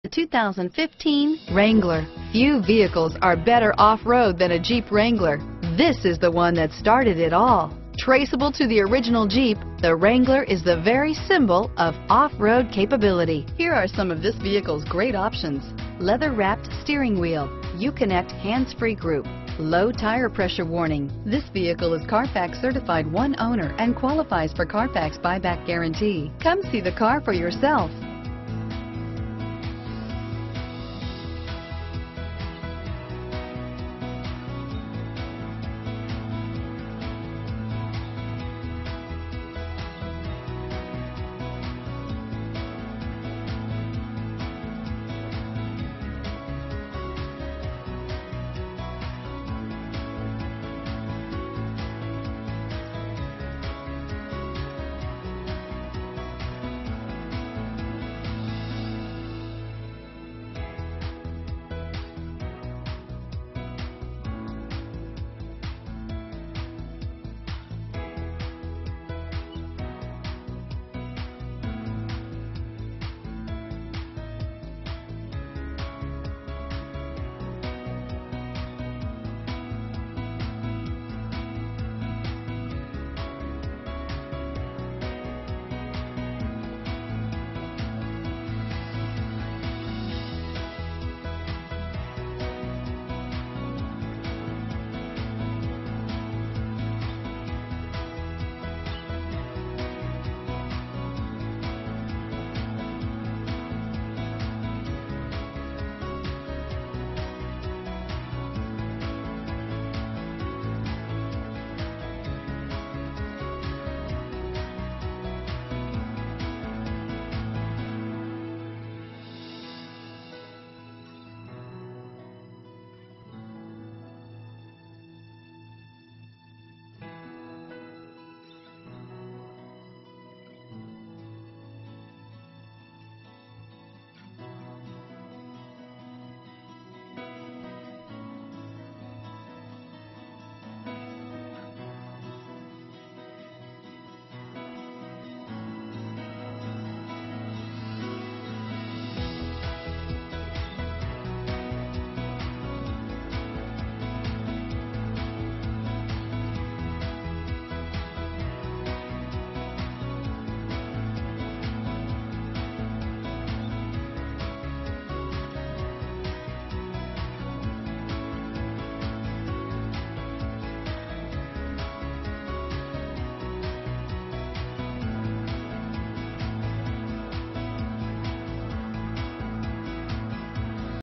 The 2015 Wrangler. Few vehicles are better off-road than a Jeep Wrangler. This is the one that started it all. Traceable to the original Jeep, the Wrangler is the very symbol of off-road capability. Here are some of this vehicle's great options: leather-wrapped steering wheel, Uconnect hands-free group, low tire pressure warning. This vehicle is Carfax certified one owner and qualifies for Carfax buyback guarantee. Come see the car for yourself.